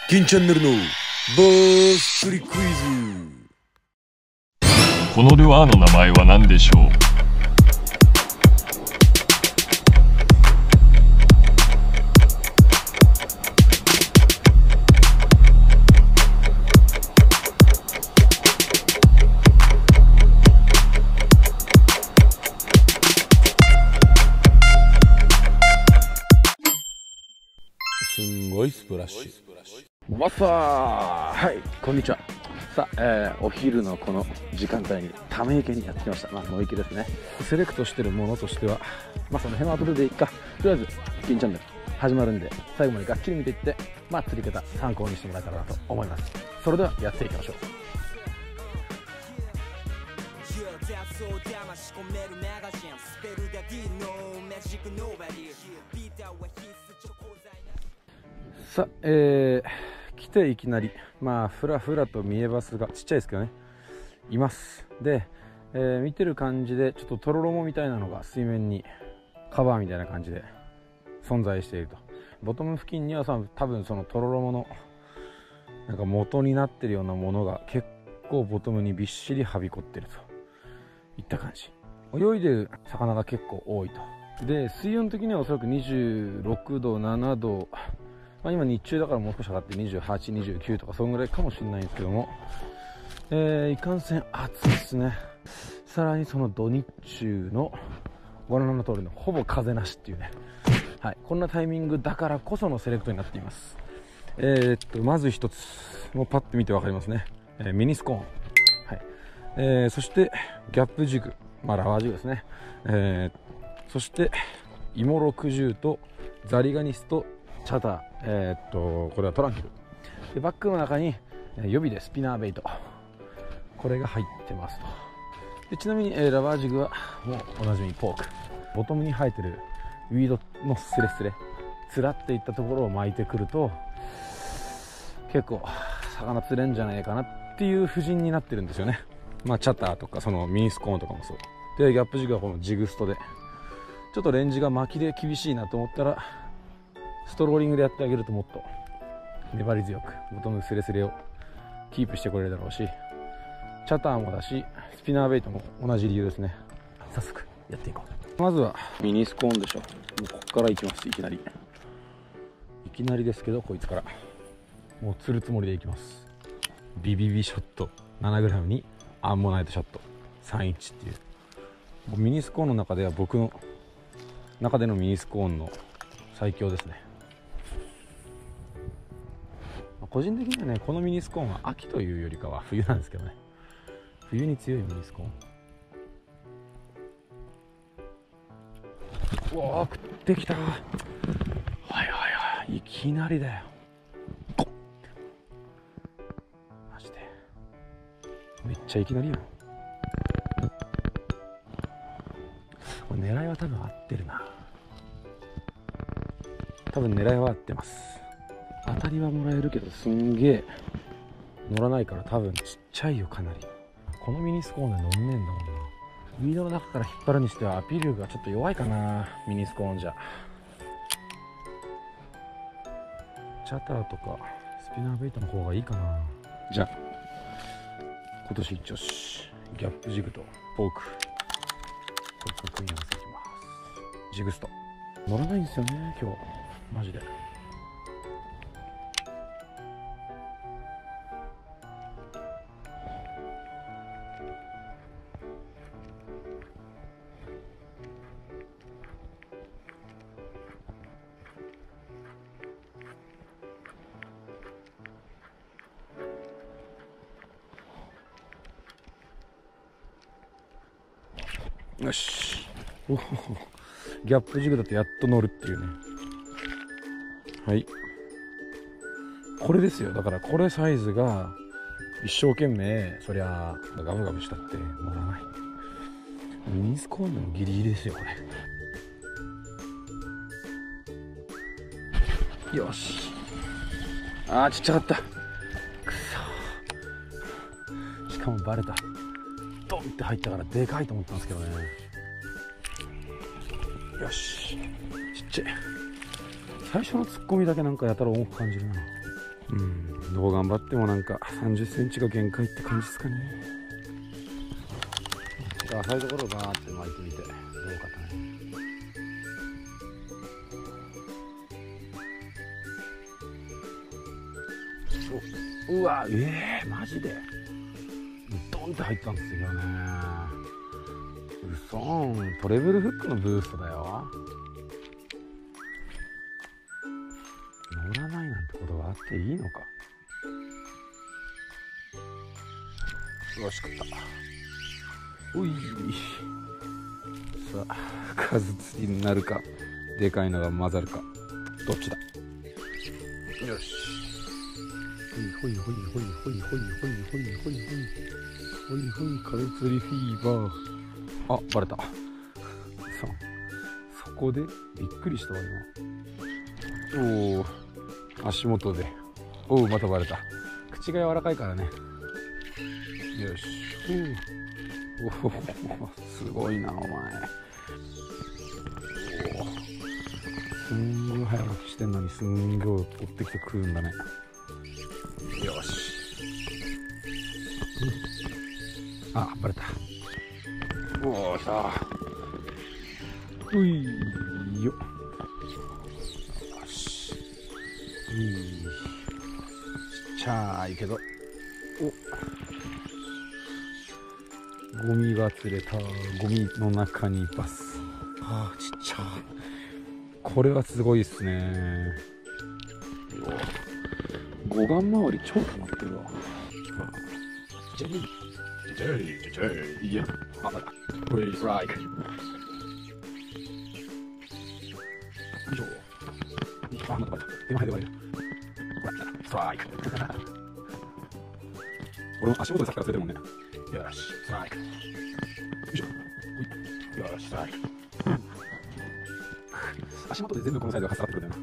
銀チャンネルのバース釣りクイズ。 このルアーの名前は何でしょう？ すんごいスプラッシュ。わっさー、はい、こんにちは。さあ、お昼のこの時間帯にため池にやってきました。野池ですね。セレクトしてるものとしては、その辺は後でいいか。とりあえず銀チャンネル始まるんで、最後までがっちり見ていって、釣り方参考にしてもらえたらなと思います。それではやっていきましょう。さあ、来ていきなりふらふらとミエバスがちっちゃいですけどねいます。で、見てる感じでちょっとトロロモみたいなのが水面にカバーみたいな感じで存在していると。ボトム付近には多分そのトロロモのなんか元になってるようなものが結構ボトムにびっしりはびこってるといった感じ。泳いでる魚が結構多いと。で、水温的にはおそらく26度7度、今日中だからもう少し上がって28、29とかそんぐらいかもしれないんですけども、いかんせん暑いですね。さらにその土日中のご覧の通りのほぼ風なしっていうね、はい、こんなタイミングだからこそのセレクトになっています。まず一つ、もうパッと見て分かりますね、ミニスコーン、はい、そしてギャップジグ、ラワージグですね、そしてイモ60とザリガニスとチャター、これはトランキルで、バッグの中に予備でスピナーベイト、これが入ってますと。でちなみに、ラバージグはもうおなじみポーク、ボトムに生えてるウィードのスレスレつらっていったところを巻いてくると結構魚釣れんじゃないかなっていう布陣になってるんですよね。チャターとかそのミニスコーンとかもそうで、ギャップジグはこのジグストでちょっとレンジが巻きで厳しいなと思ったらストローリングでやってあげるともっと粘り強くボトムスレスレをキープしてくれるだろうし、チャターもだしスピナーベイトも同じ理由ですね。早速やっていこう。まずはミニスコーンでしょ。もうここからいきます。いきなりですけど、こいつからもう釣るつもりでいきます。ビビビショット 7g にアンモナイトショット3インチっていう、もうミニスコーンの中では僕の中でのミニスコーンの最強ですね。個人的にはね、このミニスコーンは秋というよりかは冬なんですけどね。冬に強いミニスコーン。うわー、食ってきた。いきなりだよ。マジでめっちゃいきなりよ。これ狙いは多分合ってるな。多分狙いは合ってます。当たりはもらえるけどすんげえ乗らないから多分ちっちゃいよ、かなり。このミニスコーンで乗んねえんだもんな。ウィードの中から引っ張るにしてはアピールがちょっと弱いかな、ミニスコーンじゃ。チャターとかスピナーベイトの方がいいかな。じゃあ今年一押しギャップジグとポーク、これ組み合わせていきます。ジグスト乗らないんですよね今日マジで。よし、おお、ギャップジグだとやっと乗るっていうね。はい、これですよ。だからこれサイズが一生懸命そりゃガブガブしたって乗らない。ミニスコーンでもギリギリですよこれ。よし、ちっちゃかった。くそ、しかもバレた。ドンって入ったからでかいと思ったんですけどね。よし、ちっちゃい。最初のツッコミだけなんかやたら重く感じるな。 どう頑張ってもなんか30センチが限界って感じですかね。浅いところをバーって巻いてみてどうかとね。うわ、マジでドンって入ったんですよね。うそん、トレブルフックのブーストだよ。乗らないなんてことがあっていいのか。よし、食った。おい、さあ数釣りになるかでかいのが混ざるか、どっちだ。よし、ほいほいほいほいほいほいほいほいほいほいほいほい、数釣りフィーバー。あ、バレた。そこでびっくりしたわ今。おお、足元で。おお、またバレた。口が柔らかいからね。よし、おお、すごいなお前。おお、すんごい早起きしてんのにすんごい追ってきて食うんだね。よし、あ、バレた。おお、来た。ういよ。よし、いい。ちっちゃいけど、お、ゴミが釣れた。ゴミの中にバス。ああ、ちっちゃい。これはすごいっすね。護岸周り超溜まってるわ。ジェリージェリージェリー、いや、あ、まだプレイスライク。以上。あ、まだまだ手前で割れる。ストライク。俺も足元でさっきから釣れてるもんね。よし、ストライク。よいしょ。よし、ストライク。足元で全部このサイズが重なってくるんだよ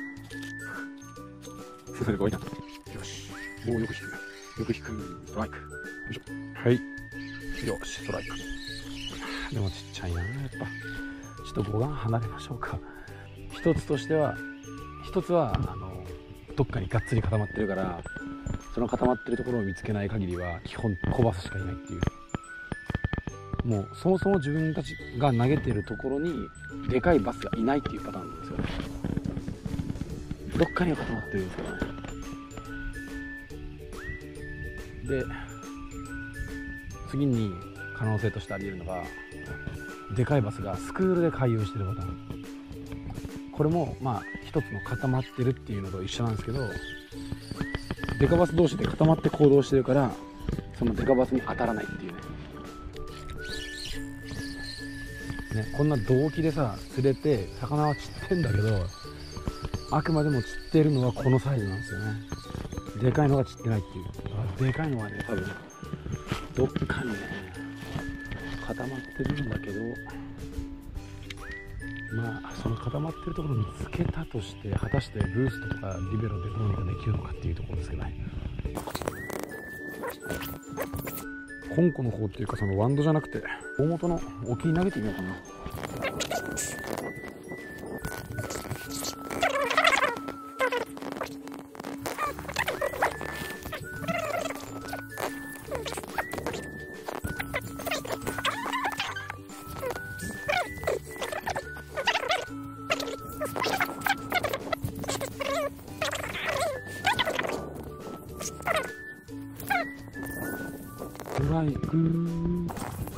な。すごいな。よし。おお、よく引く。よく引く。ストライク。よいしょ。はい。よし、ストライク。でもちっちゃいな、やっぱ。ちょっと護岸離れましょうか。一つとしては、一つはどっかにがっつり固まってるから、その固まってるところを見つけない限りは基本小バスしかいないっていう。もうそもそも自分たちが投げてるところにでかいバスがいないっていうパターンなんですよ。どっかには固まってるんですけどね。で、次に可能性としてあり得るのが、でかいバスがスクールで回遊してるパターン。これもまあ一つの固まってるっていうのと一緒なんですけど、デカバス同士で固まって行動してるから、そのデカバスに当たらないっていうね。こんな動機でさ釣れて魚は散ってんだけど、あくまでも散ってるのはこのサイズなんですよね。でかいのが散ってないっていう。でかいのはね、多分どっかにね固まってるんだけど、まあその固まってるところを見つけたとして、果たしてブーストとかリベロでどうにかできるのかっていうところですけどね。根庫の方っていうか、そのワンドじゃなくて大元の沖に投げてみようかな。ストライク。